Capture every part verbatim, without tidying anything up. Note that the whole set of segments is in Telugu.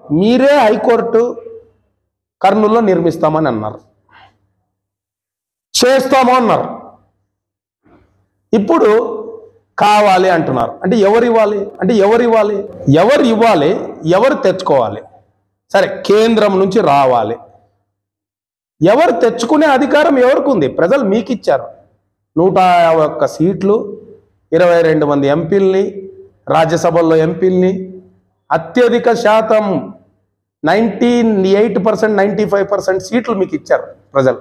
మీరే హైకోర్టు కర్నూలులో నిర్మిస్తామని అన్నారు, చేస్తాము అన్నారు. ఇప్పుడు కావాలి అంటున్నారు. అంటే ఎవరు ఇవ్వాలి? అంటే ఎవరు ఇవ్వాలి? ఎవరు ఇవ్వాలి? ఎవరు తెచ్చుకోవాలి? సరే, కేంద్రం నుంచి రావాలి. ఎవరు తెచ్చుకునే అధికారం ఎవరికి ఉంది? ప్రజలు మీకు ఇచ్చారు. నూట యాభై ఒక్క సీట్లు, ఇరవై రెండు మంది ఎంపీల్ని, రాజ్యసభల్లో ఎంపీల్ని, అత్యధిక శాతం ninety eight percent ninety five percent సీట్లు మీకు ఇచ్చారు ప్రజలు.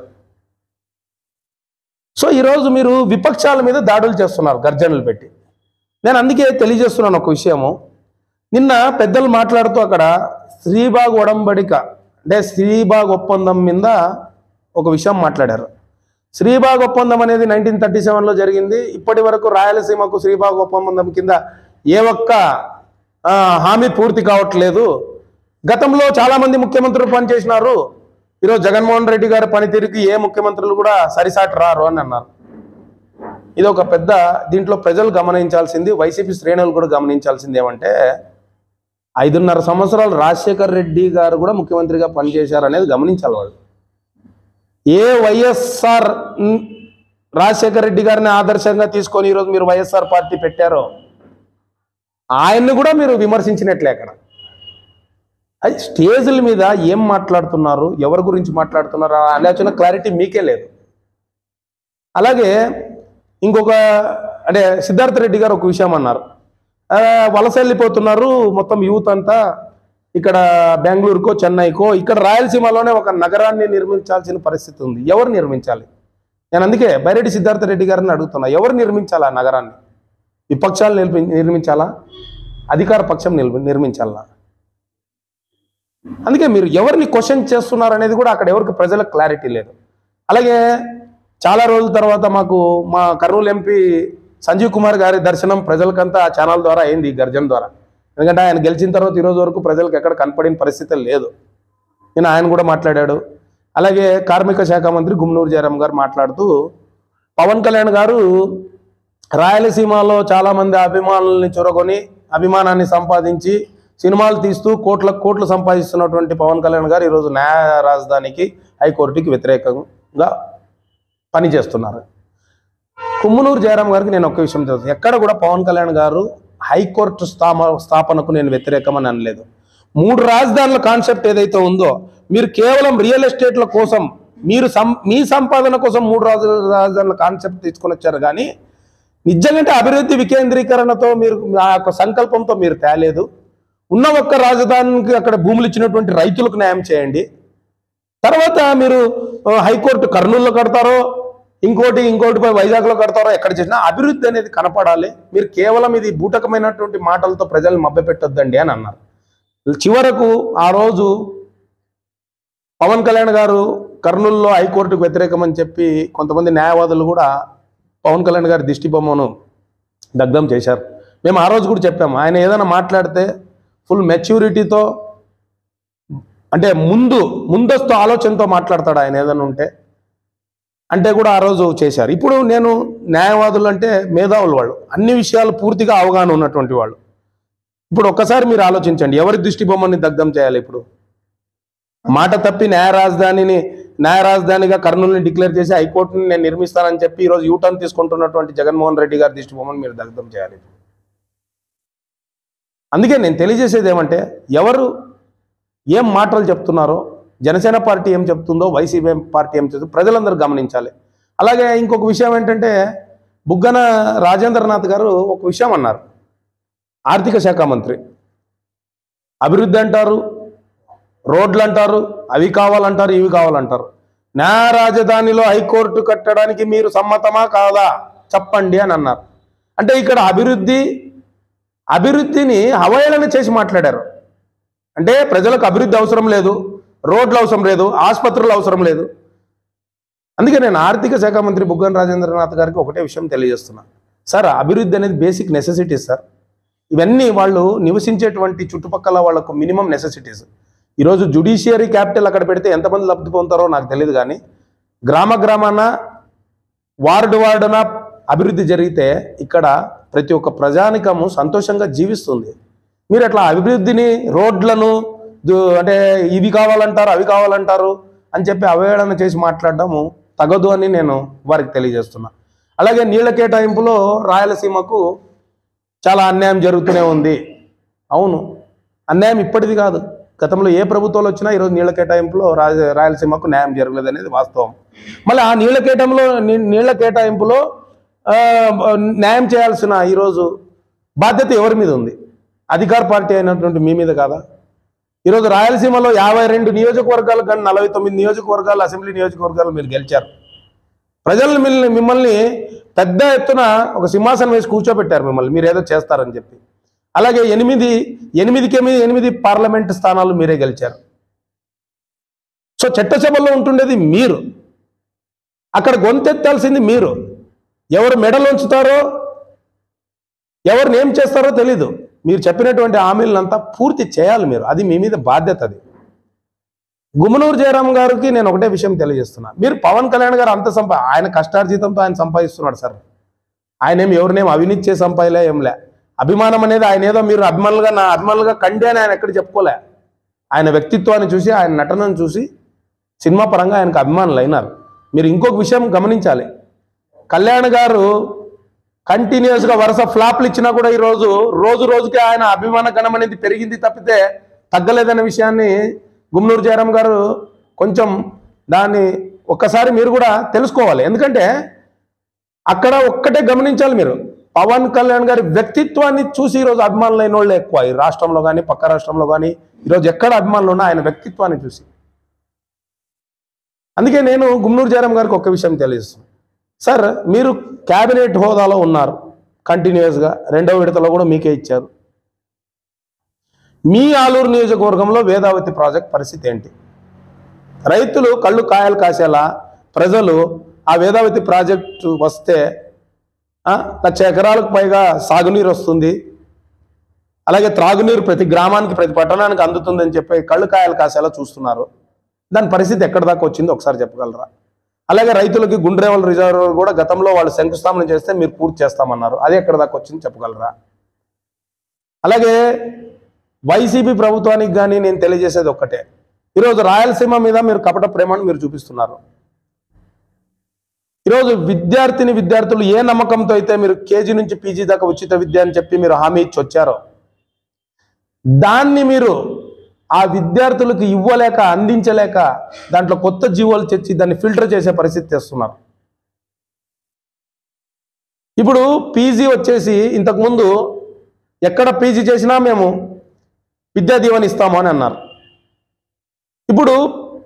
సో ఈరోజు మీరు విపక్షాల మీద దాడులు చేస్తున్నారు గర్జనలు పెట్టి. నేను అందుకే తెలియజేస్తున్నాను ఒక విషయము. నిన్న పెద్దలు మాట్లాడుతూ అక్కడ శ్రీబాగ్ ఒడంబడిక అంటే శ్రీబాగ్ ఒప్పందం మీద ఒక విషయం మాట్లాడారు. శ్రీబాగ్ ఒప్పందం అనేది నైన్టీన్ థర్టీ సెవెన్లో జరిగింది. ఇప్పటి వరకు రాయలసీమకు శ్రీబాగ్ ఒప్పందం కింద ఏ ఒక్క హామీ పూర్తి కావట్లేదు. గతంలో చాలామంది ముఖ్యమంత్రులు పనిచేసినారు. ఈరోజు జగన్మోహన్ రెడ్డి గారి పనితీరుకి ఏ ముఖ్యమంత్రులు కూడా సరిసాటి రారు అని అన్నారు. ఇది ఒక పెద్ద, దీంట్లో ప్రజలు గమనించాల్సింది, వైసీపీ శ్రేణులు కూడా గమనించాల్సింది ఏమంటే, ఐదున్నర సంవత్సరాలు రాజశేఖర్ రెడ్డి గారు కూడా ముఖ్యమంత్రిగా పనిచేశారు అనేది గమనించాలి వాళ్ళు. ఏ వైఎస్ఆర్ రాజశేఖర్ రెడ్డి గారిని ఆదర్శంగా తీసుకొని ఈరోజు మీరు వైఎస్ఆర్ పార్టీ పెట్టారో ఆయన్ని కూడా మీరు విమర్శించినట్లే. అక్కడ అది స్టేజ్ల మీద ఏం మాట్లాడుతున్నారు, ఎవరి గురించి మాట్లాడుతున్నారు ఆ ఆలోచన క్లారిటీ మీకే లేదు. అలాగే ఇంకొక అంటే సిద్ధార్థ రెడ్డి గారు ఒక విషయం అన్నారు, వలస వెళ్ళిపోతున్నారు మొత్తం యూత్ అంతా ఇక్కడ బెంగళూరుకో చెన్నైకో, ఇక్కడ రాయలసీమలోనే ఒక నగరాన్ని నిర్మించాల్సిన పరిస్థితి ఉంది. ఎవరు నిర్మించాలి? నేను అందుకే బైరెడ్డి సిద్ధార్థ రెడ్డి గారిని అడుగుతున్నా, ఎవరు నిర్మించాలా నగరాన్ని? విపక్షాలు నిర్మి నిర్మించాలా అధికార పక్షం నిర్మించాలా? అందుకే మీరు ఎవరిని క్వశ్చన్ చేస్తున్నారు అనేది కూడా అక్కడ ఎవరికి ప్రజలకు క్లారిటీ లేదు. అలాగే చాలా రోజుల తర్వాత మాకు మా కర్నూలు ఎంపీ సంజీవ్ కుమార్ గారి దర్శనం ప్రజలకంతా ఆ ఛానల్ ద్వారా అయింది, ఈ గర్జన ద్వారా. ఎందుకంటే ఆయన గెలిచిన తర్వాత ఈరోజు వరకు ప్రజలకు ఎక్కడ కనపడిన పరిస్థితి లేదు. నేను ఆయన కూడా మాట్లాడాడు. అలాగే కార్మిక శాఖ మంత్రి గుమ్మనూరు జయరాం గారు మాట్లాడుతూ, పవన్ కళ్యాణ్ గారు రాయలసీమలో చాలామంది అభిమానుల్ని చొరగొని అభిమానాన్ని సంపాదించి సినిమాలు తీస్తూ కోట్ల కోట్లు సంపాదిస్తున్నటువంటి పవన్ కళ్యాణ్ గారు ఈరోజు న్యాయ రాజధానికి హైకోర్టుకి వ్యతిరేకంగా పనిచేస్తున్నారు. కుమ్మనూరు జయరాం గారికి నేను ఒక విషయం తెలుసు, ఎక్కడ కూడా పవన్ కళ్యాణ్ గారు హైకోర్టు స్థాప స్థాపనకు నేను వ్యతిరేకం అని అనలేదు. మూడు రాజధానుల కాన్సెప్ట్ ఏదైతే ఉందో, మీరు కేవలం రియల్ ఎస్టేట్ల కోసం మీరు సం మీ సంపాదన కోసం మూడు రాజ రాజధానుల కాన్సెప్ట్ తీసుకొని వచ్చారు. కానీ నిజంగా అభివృద్ధి వికేంద్రీకరణతో మీరు ఆ యొక్క సంకల్పంతో మీరు తేలేదు. ఉన్న ఒక్క రాజధానికి అక్కడ భూములు ఇచ్చినటువంటి రైతులకు న్యాయం చేయండి. తర్వాత మీరు హైకోర్టు కర్నూలులో కడతారో ఇంకోటి ఇంకోటి పోయి వైజాగ్లో కడతారో ఎక్కడ చేసినా అభివృద్ధి అనేది కనపడాలి. మీరు కేవలం ఇది బూటకమైనటువంటి మాటలతో ప్రజల్ని మభ్యపెట్టొద్దండి అని అన్నారు. చివరకు ఆ రోజు పవన్ కళ్యాణ్ గారు కర్నూలులో హైకోర్టుకు వ్యతిరేకమని చెప్పి కొంతమంది న్యాయవాదులు కూడా పవన్ కళ్యాణ్ గారి దిష్టి బొమ్మను దగ్ధం చేశారు. మేము ఆ రోజు కూడా చెప్పాము, ఆయన ఏదైనా మాట్లాడితే ఫుల్ మెచ్యూరిటీతో అంటే ముందు ముందస్తు ఆలోచనతో మాట్లాడతాడు ఆయన ఏదైనా ఉంటే అంటే కూడా ఆ రోజు చేశారు. ఇప్పుడు నేను న్యాయవాదులు అంటే మేధావులు, వాళ్ళు అన్ని విషయాలు పూర్తిగా అవగాహన ఉన్నటువంటి వాళ్ళు. ఇప్పుడు ఒక్కసారి మీరు ఆలోచించండి, ఎవరి దృష్టి బొమ్మని దగ్ధం చేయాలి? ఇప్పుడు మాట తప్పి న్యాయ రాజధానిని న్యాయ రాజధానిగా కర్నూలుని డిక్లేర్ చేసి హైకోర్టుని నేను నిర్మిస్తానని చెప్పి ఈరోజు యూటర్న్ తీసుకుంటున్నటువంటి జగన్మోహన్ రెడ్డి గారి దృష్టి బొమ్మని మీరు దగ్ధం చేయాలి. అందుకే నేను తెలియజేసేది ఏమంటే, ఎవరు ఏం మాటలు చెప్తున్నారో, జనసేన పార్టీ ఏం చెప్తుందో, వైసీపీ పార్టీ ఏం చెప్తుందో ప్రజలందరూ గమనించాలి. అలాగే ఇంకొక విషయం ఏంటంటే, బుగ్గన రాజేంద్రనాథ్ గారు ఒక విషయం అన్నారు, ఆర్థిక శాఖ మంత్రి. అభివృద్ధి అంటారు, రోడ్లు అంటారు, అవి కావాలంటారు, ఇవి కావాలంటారు. న్యాయ రాజధానిలో హైకోర్టు కట్టడానికి మీరు సమ్మతమా కాదా చెప్పండి అని అన్నారు. అంటే ఇక్కడ అభివృద్ధి అభివృద్ధిని అవహేళన చేసి మాట్లాడారు. అంటే ప్రజలకు అభివృద్ధి అవసరం లేదు, రోడ్లు అవసరం లేదు, ఆసుపత్రులు అవసరం లేదు. అందుకే నేను ఆర్థిక శాఖ మంత్రి బుగ్గన రాజేంద్రనాథ్ గారికి ఒకటే విషయం తెలియజేస్తున్నా, సార్ అభివృద్ధి అనేది బేసిక్ నెసెసిటీస్ సార్. ఇవన్నీ వాళ్ళు నివసించేటువంటి చుట్టుపక్కల వాళ్ళకు మినిమం నెసెసిటీస్. ఈరోజు జ్యుడిషియరీ క్యాపిటల్ అక్కడ పెడితే ఎంతమంది లబ్ధి పొందుతారో నాకు తెలియదు, కానీ గ్రామ గ్రామాన వార్డు వార్డున అభివృద్ధి జరిగితే ఇక్కడ ప్రతి ఒక్క ప్రజానికము సంతోషంగా జీవిస్తుంది. మీరు అట్లా అభివృద్ధిని, రోడ్లను, అంటే ఇవి కావాలంటారు అవి కావాలంటారు అని చెప్పి అవహేళన చేసి మాట్లాడడము తగదు అని నేను వారికి తెలియజేస్తున్నా. అలాగే నీళ్ల కేటాయింపులో రాయలసీమకు చాలా అన్యాయం జరుగుతూనే ఉంది. అవును, అన్యాయం ఇప్పటిది కాదు, గతంలో ఏ ప్రభుత్వాలు వచ్చినా ఈరోజు నీళ్ల కేటాయింపులో రాయ రాయలసీమకు న్యాయం జరగలేదు అనేది వాస్తవం. మళ్ళీ ఆ నీళ్ల కేటాయింపులో నీళ్ల కేటాయింపులో న్యాయం చేయాల్సిన ఈరోజు బాధ్యత ఎవరి మీద ఉంది? అధికార పార్టీ అయినటువంటి మీ మీద కాదా? ఈరోజు రాయలసీమలో యాభై రెండు నియోజకవర్గాలు కానీ నలభై తొమ్మిది నియోజకవర్గాలు అసెంబ్లీ నియోజకవర్గాలు మీరు గెలిచారు. ప్రజలు మిమ్మల్ని మిమ్మల్ని పెద్ద ఎత్తున ఒక సింహాసనం వేసి కూర్చోబెట్టారు మిమ్మల్ని, మీరు ఏదో చేస్తారని చెప్పి. అలాగే ఎనిమిది ఎనిమిదికి ఎనిమిది ఎనిమిది పార్లమెంట్ స్థానాలు మీరే గెలిచారు. సో చట్టసభలో ఉంటుండేది మీరు, అక్కడ గొంతెత్తాల్సింది మీరు. ఎవరు మెడలు ఉంచుతారో ఎవరిని ఏం చేస్తారో తెలీదు. మీరు చెప్పినటువంటి హామీలంతా పూర్తి చేయాలి మీరు, అది మీ మీద బాధ్యత. అది గుమ్మనూరు జయరాం గారికి నేను ఒకటే విషయం తెలియజేస్తున్నా. మీరు పవన్ కళ్యాణ్ గారు అంత సంపా ఆయన కష్టార్జితంతో ఆయన సంపాదిస్తున్నాడు సార్. ఆయన ఏం ఎవరినేం అవినీతి చేసి సంపాదలే ఏంలే. అభిమానం అనేది ఆయన ఏదో మీరు అభిమానులుగా నా అభిమానులుగా కండి అని ఆయన ఎక్కడ చెప్పుకోలే. ఆయన వ్యక్తిత్వాన్ని చూసి ఆయన నటనను చూసి సినిమా పరంగా ఆయనకు అభిమానులు అయినారు. మీరు ఇంకొక విషయం గమనించాలి, కళ్యాణ్ గారు కంటిన్యూస్గా వరుస ఫ్లాప్లు ఇచ్చినా కూడా ఈరోజు రోజు రోజుకి ఆయన అభిమాన గణం అనేది పెరిగింది తప్పితే తగ్గలేదనే విషయాన్ని గుమ్మనూరు జయరాం గారు కొంచెం దాన్ని ఒక్కసారి మీరు కూడా తెలుసుకోవాలి. ఎందుకంటే అక్కడ ఒక్కటే గమనించాలి మీరు, పవన్ కళ్యాణ్ గారి వ్యక్తిత్వాన్ని చూసి ఈరోజు అభిమానులు అయిన వాళ్ళే ఎక్కువ ఈ రాష్ట్రంలో కానీ పక్క రాష్ట్రంలో కానీ. ఈరోజు ఎక్కడ అభిమానులు ఉన్నా ఆయన వ్యక్తిత్వాన్ని చూసి. అందుకే నేను గుమ్మనూరు జయరాం గారికి ఒక్క విషయం తెలియజేస్తాను. సార్, మీరు క్యాబినెట్ హోదాలో ఉన్నారు కంటిన్యూస్గా, రెండవ విడతలో కూడా మీకే ఇచ్చారు. మీ ఆలూరు నియోజకవర్గంలో వేదావతి ప్రాజెక్ట్ పరిస్థితి ఏంటి? రైతులు కళ్ళు కాయలు కాసేలా ప్రజలు ఆ వేదావతి ప్రాజెక్టు వస్తే లక్ష ఎకరాలకు పైగా సాగునీరు వస్తుంది, అలాగే త్రాగునీరు ప్రతి గ్రామానికి ప్రతి పట్టణానికి అందుతుందని చెప్పి కళ్ళు కాయలు కాసేలా చూస్తున్నారు. దాని పరిస్థితి ఎక్కడి దాకా వచ్చిందో ఒకసారి చెప్పగలరా? అలాగే రైతులకి గుండ్రేవల్ రిజర్వ్ కూడా గతంలో వాళ్ళు శంకుస్థాపన చేస్తే మీరు పూర్తి చేస్తామన్నారు, అది ఎక్కడి దాకా వచ్చింది చెప్పగలరా? అలాగే వైసీపీ ప్రభుత్వానికి కానీ నేను తెలియజేసేది ఒక్కటే, ఈరోజు రాయలసీమ మీద మీరు కపట ప్రేమను మీరు చూపిస్తున్నారు. ఈరోజు విద్యార్థిని విద్యార్థులు ఏ నమ్మకంతో అయితే మీరు కేజీ నుంచి పీజీ దాకా ఉచిత విద్య అని చెప్పి మీరు హామీ ఇచ్చి వచ్చారో దాన్ని మీరు ఆ విద్యార్థులకు ఇవ్వలేక అందించలేక దాంట్లో కొత్త జీవోలు తెచ్చి దాన్ని ఫిల్టర్ చేసే పరిస్థితి తెస్తున్నారు. ఇప్పుడు పీజీ వచ్చేసి ఇంతకుముందు ఎక్కడ పీజీ చేసినా మేము విద్యా దీవెన ఇస్తాము అని అన్నారు. ఇప్పుడు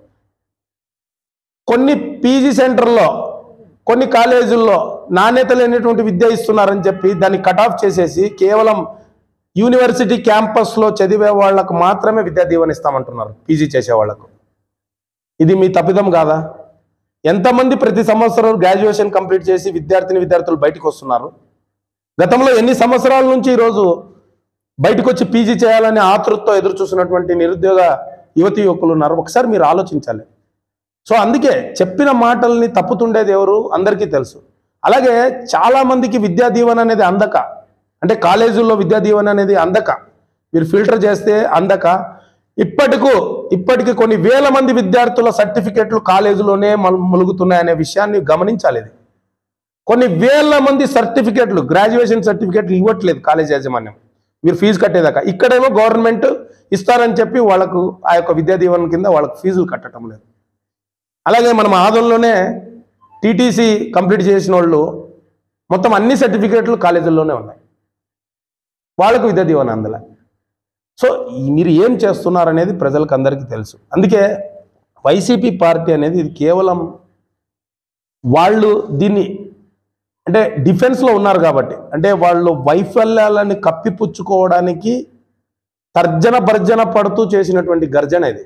కొన్ని పీజీ సెంటర్లో కొన్ని కాలేజీల్లో నాణ్యత లేనటువంటి విద్య ఇస్తున్నారని చెప్పి దాన్ని కట్ ఆఫ్ చేసేసి కేవలం యూనివర్సిటీ క్యాంపస్లో చదివే వాళ్లకు మాత్రమే విద్యా దీవెన ఇస్తామంటున్నారు పీజీ చేసే వాళ్లకు. ఇది మీ తప్పిదం కాదా? ఎంతమంది ప్రతి సంవత్సరం గ్రాడ్యుయేషన్ కంప్లీట్ చేసి విద్యార్థిని విద్యార్థులు బయటకు వస్తున్నారు? గతంలో ఎన్ని సంవత్సరాల నుంచి ఈరోజు బయటకు వచ్చి పీజీ చేయాలని ఆతృతతో ఎదురు చూస్తున్నటువంటి నిరుద్యోగ యువతి యువకులు ఉన్నారు. ఒకసారి మీరు ఆలోచించాలి. సో అందుకే చెప్పిన మాటల్ని తప్పుతుండేది ఎవరు అందరికీ తెలుసు. అలాగే చాలామందికి విద్యా దీవెన అనేది అందక, అంటే కాలేజీల్లో విద్యా దీవెన అనేది అందక మీరు ఫిల్టర్ చేస్తే అందక ఇప్పటికు ఇప్పటికి కొన్ని వేల మంది విద్యార్థుల సర్టిఫికెట్లు కాలేజీలోనే ములుగుతున్నాయనే విషయాన్ని గమనించాలి. ఇది కొన్ని వేల మంది సర్టిఫికెట్లు గ్రాడ్యుయేషన్ సర్టిఫికెట్లు ఇవ్వట్లేదు కాలేజ్ యాజమాన్యం మీరు ఫీజు కట్టేదాకా. ఇక్కడేమో గవర్నమెంట్ ఇస్తారని చెప్పి వాళ్ళకు ఆ యొక్క విద్యా దీవెన కింద వాళ్ళకు ఫీజులు కట్టడం లేదు. అలాగే మనం ఆదంలోనే టీటీసీ కంప్లీట్ చేసిన వాళ్ళు మొత్తం అన్ని సర్టిఫికేట్లు కాలేజీల్లోనే ఉన్నాయి, వాళ్ళకు విద్యా దీవెన అందలే. సో మీరు ఏం చేస్తున్నారనేది ప్రజలకు అందరికీ తెలుసు. అందుకే వైసీపీ పార్టీ అనేది ఇది కేవలం వాళ్ళు దీన్ని అంటే డిఫెన్స్లో ఉన్నారు కాబట్టి, అంటే వాళ్ళు వైఫల్యాలను కప్పిపుచ్చుకోవడానికి తర్జన భర్జన పడుతూ చేసినటువంటి గర్జన ఇది.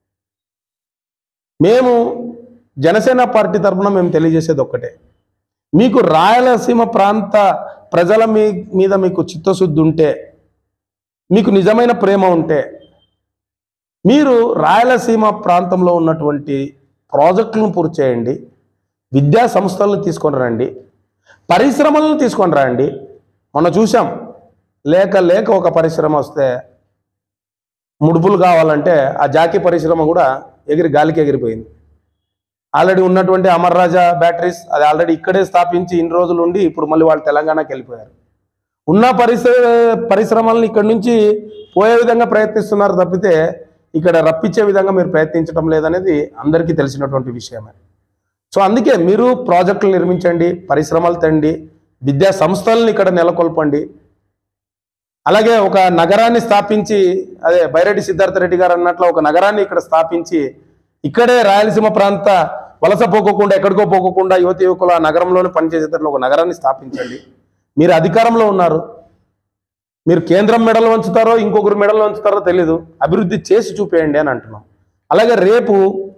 మేము జనసేన పార్టీ తరఫున మేము తెలియజేసేది ఒక్కటే, మీకు రాయలసీమ ప్రాంత ప్రజల మీ మీద మీకు చిత్తశుద్ధి ఉంటే, మీకు నిజమైన ప్రేమ ఉంటే మీరు రాయలసీమ ప్రాంతంలో ఉన్నటువంటి ప్రాజెక్టులను పూర్తి చేయండి, విద్యా సంస్థలను తీసుకొని రండి, పరిశ్రమలను తీసుకొని రండి. మనం చూసాం లేక లేక ఒక పరిశ్రమ వస్తే ముడుపులు కావాలంటే ఆ జాకీ పరిశ్రమ కూడా ఎగిరి గాలికి ఎగిరిపోయింది. ఆల్రెడీ ఉన్నటువంటి అమర్ రాజా బ్యాటరీస్ అది ఆల్రెడీ ఇక్కడే స్థాపించి ఇన్ని రోజులు ఉండి ఇప్పుడు మళ్ళీ వాళ్ళు తెలంగాణకి వెళ్ళిపోయారు. ఉన్న పరిశ్ర పరిశ్రమలను ఇక్కడ నుంచి పోయే విధంగా ప్రయత్నిస్తున్నారు తప్పితే ఇక్కడ రప్పించే విధంగా మీరు ప్రయత్నించడం లేదనేది అందరికీ తెలిసినటువంటి విషయమే. సో అందుకే మీరు ప్రాజెక్టులు నిర్మించండి, పరిశ్రమలు తండి, విద్యా సంస్థలను ఇక్కడ నెలకొల్పండి. అలాగే ఒక నగరాన్ని స్థాపించి, అదే బైరెడ్డి సిద్ధార్థ రెడ్డి గారు అన్నట్లు ఒక నగరాన్ని ఇక్కడ స్థాపించి ఇక్కడే రాయలసీమ ప్రాంత వలస పోకోకుండా ఎక్కడికో పోకోకుండా యువతి యువకులు ఆ నగరంలోనే పనిచేసేటట్లు ఒక నగరాన్ని స్థాపించండి. మీరు అధికారంలో ఉన్నారు, మీరు కేంద్రం మెడలు వంచుతారో ఇంకొకరు మెడలు వంచుతారో తెలీదు, అభివృద్ధి చేసి చూపేయండి అని అంటున్నాం. అలాగే రేపు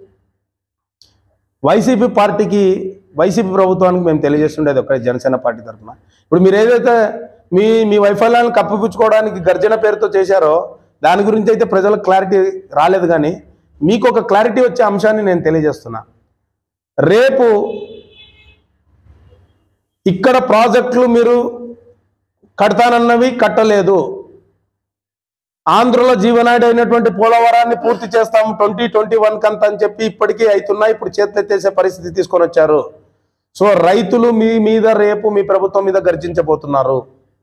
వైసీపీ పార్టీకి వైసీపీ ప్రభుత్వానికి మేము తెలియజేస్తుండేది ఒక జనసేన పార్టీ తరఫున, ఇప్పుడు మీరు ఏదైతే మీ మీ వైఫల్యాలను కప్పిపుచ్చుకోవడానికి గర్జన పేరుతో చేశారో దాని గురించి అయితే ప్రజలకు క్లారిటీ రాలేదు. కానీ మీకు ఒక క్లారిటీ వచ్చే అంశాన్ని నేను తెలియజేస్తున్నా. రేపు ఇక్కడ ప్రాజెక్టులు మీరు కడతానన్నవి కట్టలేదు, ఆంధ్రలో జీవనాడి అయినటువంటి పోలవరాన్ని పూర్తి చేస్తాము ట్వంటీ ట్వంటీ వన్ కంత అని చెప్పి ఇప్పటికీ అవుతున్నాయి, ఇప్పుడు చేతెత్తేసే పరిస్థితి తీసుకొని వచ్చారు. సో రైతులు మీ మీద రేపు మీ ప్రభుత్వం మీద గర్జించబోతున్నారు.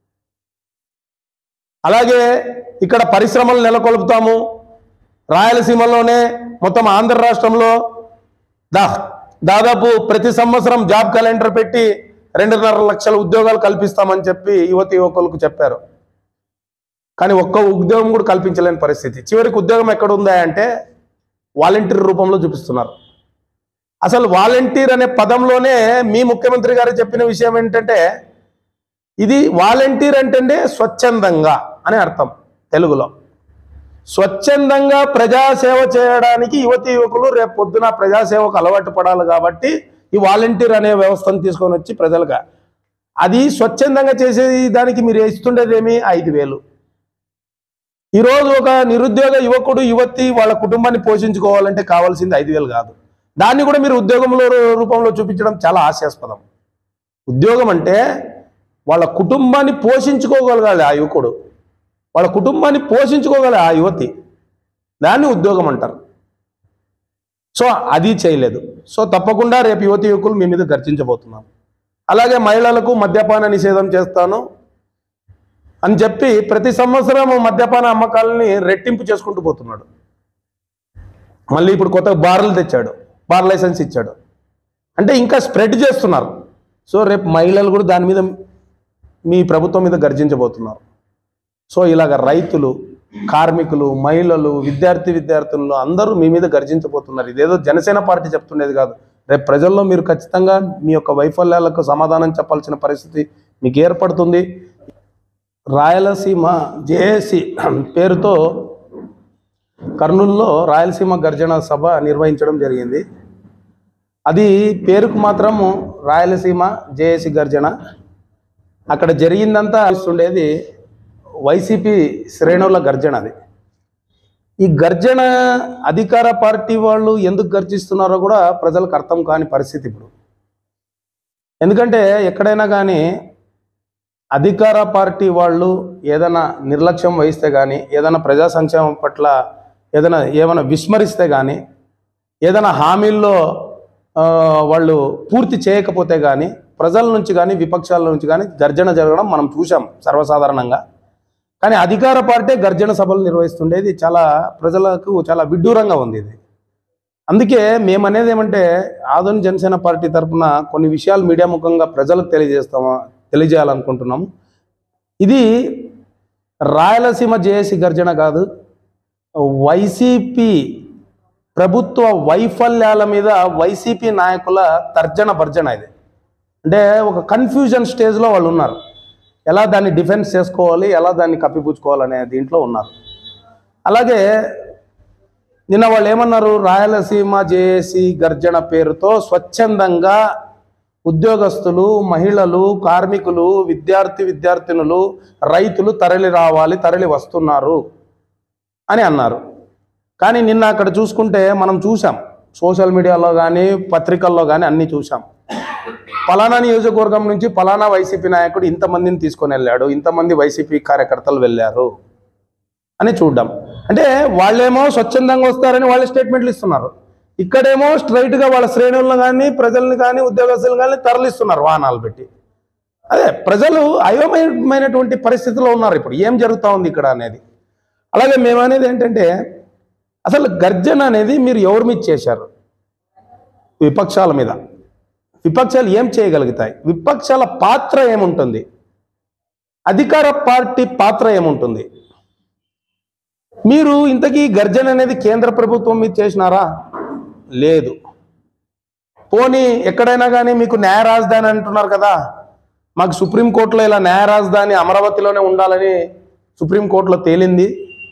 అలాగే ఇక్కడ పరిశ్రమలు నెలకొల్పుతాము, రాయలసీమలోనే మొత్తం ఆంధ్ర రాష్ట్రంలో దా దాదాపు ప్రతి సంవత్సరం జాబ్ క్యాలెండర్ పెట్టి రెండున్నర లక్షల ఉద్యోగాలు కల్పిస్తామని చెప్పి యువతి యువకులకు చెప్పారు. కానీ ఒక్క ఉద్యోగం కూడా కల్పించలేని పరిస్థితి. చివరికి ఉద్యోగం ఎక్కడ ఉందా అంటే వాలంటీర్ రూపంలో చూపిస్తున్నారు. అసలు వాలంటీర్ అనే పదంలోనే మీ ముఖ్యమంత్రి గారు చెప్పిన విషయం ఏంటంటే ఇది వాలంటీర్ అంటే స్వచ్ఛందంగా అని అర్థం తెలుగులో. స్వచ్ఛందంగా ప్రజాసేవ చేయడానికి యువతి యువకులు రేపు పొద్దున ప్రజాసేవకు అలవాటు పడాలి కాబట్టి ఈ వాలంటీర్ అనే వ్యవస్థను తీసుకొని వచ్చి ప్రజలుగా అది స్వచ్ఛందంగా చేసే దానికి మీరు ఇస్తుండేదేమి ఐదు వేలు. ఈరోజు ఒక నిరుద్యోగ యువకుడు యువతి వాళ్ళ కుటుంబాన్ని పోషించుకోవాలంటే కావాల్సింది ఐదు వేలు కాదు, దాన్ని కూడా మీరు ఉద్యోగంలో రూపంలో చూపించడం చాలా హాస్యాస్పదం. ఉద్యోగం అంటే వాళ్ళ కుటుంబాన్ని పోషించుకోగలగాలి ఆ యువకుడు, వాళ్ళ కుటుంబాన్ని పోషించుకోగల ఆ యువతి, దాన్ని ఉద్యోగం అంటారు. సో అది చేయలేదు. సో తప్పకుండా రేపు యువతి యువకులు మీ మీద గర్జించబోతున్నాం. అలాగే మహిళలకు మద్యపాన నిషేధం చేస్తాను అని చెప్పి ప్రతి సంవత్సరం మద్యపాన అమ్మకాలని రెట్టింపు చేసుకుంటూ పోతున్నాడు. మళ్ళీ ఇప్పుడు కొత్త బార్లు తెచ్చాడు, బార్ లైసెన్స్ ఇచ్చాడు, అంటే ఇంకా స్ప్రెడ్ చేస్తున్నారు. సో రేపు మహిళలు కూడా దాని మీద మీ ప్రభుత్వం మీద గర్జించబోతున్నారు. సో ఇలాగ రైతులు, కార్మికులు, మహిళలు, విద్యార్థి విద్యార్థులు అందరూ మీ మీద గర్జించబోతున్నారు. ఇదేదో జనసేన పార్టీ చెప్తుండేది కాదు, రేపు ప్రజల్లో మీరు ఖచ్చితంగా మీ యొక్క వైఫల్యాలకు సమాధానం చెప్పాల్సిన పరిస్థితి మీకు ఏర్పడుతుంది. రాయలసీమ జేఏసీ పేరుతో కర్నూలులో రాయలసీమ గర్జన సభ నిర్వహించడం జరిగింది. అది పేరుకు మాత్రము రాయలసీమ జేఏసీ గర్జన. అక్కడ జరిగిందంతా ఇస్తుండేది వైసీపీ శ్రేణుల గర్జన. అది ఈ గర్జన అధికార పార్టీ వాళ్ళు ఎందుకు గర్జిస్తున్నారో కూడా ప్రజలకు అర్థం కాని పరిస్థితి ఇప్పుడు. ఎందుకంటే ఎక్కడైనా కానీ అధికార పార్టీ వాళ్ళు ఏదైనా నిర్లక్ష్యం వహిస్తే కానీ, ఏదైనా ప్రజా సంక్షేమం పట్ల ఏదైనా ఏమైనా విస్మరిస్తే కానీ, ఏదైనా హామీల్లో వాళ్ళు పూర్తి చేయకపోతే కానీ ప్రజల నుంచి కానీ విపక్షాల నుంచి కానీ గర్జన జరగడం మనం చూసాం సర్వసాధారణంగా. కానీ అధికార పార్టీ గర్జన సభలు నిర్వహిస్తుండేది చాలా ప్రజలకు చాలా విడ్డూరంగా ఉంది ఇది. అందుకే మేము అనేది ఏమంటే ఆధునిక జనసేన పార్టీ తరఫున కొన్ని విషయాలు మీడియా ముఖంగా ప్రజలకు తెలియజేస్తామా తెలియజేయాలనుకుంటున్నాము. ఇది రాయలసీమ జేఏసీ గర్జన కాదు, వైసీపీ ప్రభుత్వ వైఫల్యాల మీద వైసీపీ నాయకుల తర్జన భర్జన. ఇది అంటే ఒక కన్ఫ్యూజన్ స్టేజ్లో వాళ్ళు ఉన్నారు, ఎలా దాన్ని డిఫెన్స్ చేసుకోవాలి, ఎలా దాన్ని కప్పిపుచ్చుకోవాలనే దీంట్లో ఉన్నారు. అలాగే నిన్న వాళ్ళు ఏమన్నారు, రాయలసీమ జేఏసీ గర్జన పేరుతో స్వచ్ఛందంగా ఉద్యోగస్తులు, మహిళలు, కార్మికులు, విద్యార్థి విద్యార్థినులు, రైతులు తరలి రావాలి, తరలి వస్తున్నారు అని అన్నారు. కానీ నిన్న అక్కడ చూసుకుంటే మనం చూసాం, సోషల్ మీడియాలో కానీ పత్రికల్లో కానీ అన్నీ చూసాం. పలానా నియోజకవర్గం నుంచి పలానా వైసీపీ నాయకుడు ఇంతమందిని తీసుకొని వెళ్ళాడు, ఇంతమంది వైసీపీ కార్యకర్తలు వెళ్ళారు అని చూడ్డాం. అంటే వాళ్ళేమో స్వచ్ఛందంగా వస్తారని వాళ్ళే స్టేట్మెంట్లు ఇస్తున్నారు, ఇక్కడేమో స్ట్రైట్గా వాళ్ళ శ్రేణులను కానీ ప్రజల్ని కానీ ఉద్యోగస్తులను కానీ తరలిస్తున్నారు వాహనాలు పెట్టి. అదే ప్రజలు అయోమయమైనటువంటి పరిస్థితిలో ఉన్నారు ఇప్పుడు, ఏం జరుగుతూ ఉంది ఇక్కడ అనేది. అలాగే మేము అనేది ఏంటంటే, అసలు గర్జన అనేది మీరు ఎవరి మీద చేశారు? విపక్షాల మీద. విపక్షాలు ఏం చేయగలుగుతాయి? విపక్షాల పాత్ర ఏముంటుంది? అధికార పార్టీ పాత్ర ఏముంటుంది? మీరు ఇంతకీ గర్జన అనేది కేంద్ర ప్రభుత్వం మీద చేసినారా? లేదు. పోనీ ఎక్కడైనా కానీ మీకు న్యాయ రాజధాని అంటున్నారు కదా, మాకు సుప్రీంకోర్టులో ఇలా న్యాయ రాజధాని అమరావతిలోనే ఉండాలని సుప్రీంకోర్టులో తేలింది,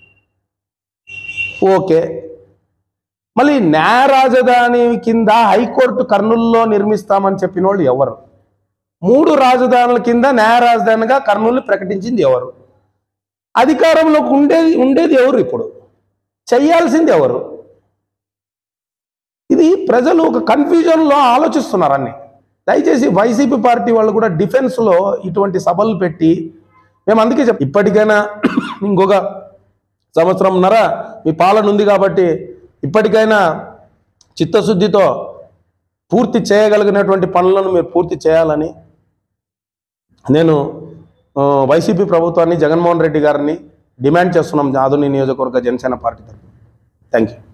ఓకే. మళ్ళీ న్యాయ రాజధాని కింద హైకోర్టు కర్నూలులో నిర్మిస్తామని చెప్పిన వాళ్ళు ఎవరు? మూడు రాజధానుల కింద న్యాయ రాజధానిగా కర్నూలు ప్రకటించింది ఎవరు? అధికారంలోకి ఉండేది ఉండేది ఎవరు? ఇప్పుడు చేయాల్సింది ఎవరు? ఇది ప్రజలు ఒక కన్ఫ్యూజన్లో ఆలోచిస్తున్నారు అన్ని. దయచేసి వైసీపీ పార్టీ వాళ్ళు కూడా డిఫెన్స్లో ఇటువంటి సభలు పెట్టి, మేము అందుకే చెప్ ఇప్పటికైనా ఇంకొక సంవత్సరంన్నర మీ పాలన ఉంది కాబట్టి ఇప్పటికైనా చిత్తశుద్ధితో పూర్తి చేయగలిగినటువంటి పనులను మీరు పూర్తి చేయాలని నేను వైసీపీ ప్రభుత్వాన్ని, జగన్మోహన్ రెడ్డి గారిని డిమాండ్ చేస్తున్నాం ఆదోని నియోజకవర్గ జనసేన పార్టీ తరఫున. Thank you.